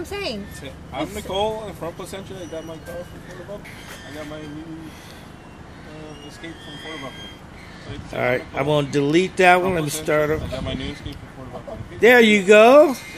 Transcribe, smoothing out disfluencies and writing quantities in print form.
saying. I'm Nicole. I'm from Placentia. I got my car from Fort Buffalo. I got my new Escape from Fort Buffalo. All right, I'm going to delete that one. Let me start I up. got my new Escape from Fort Buffalo. There you go.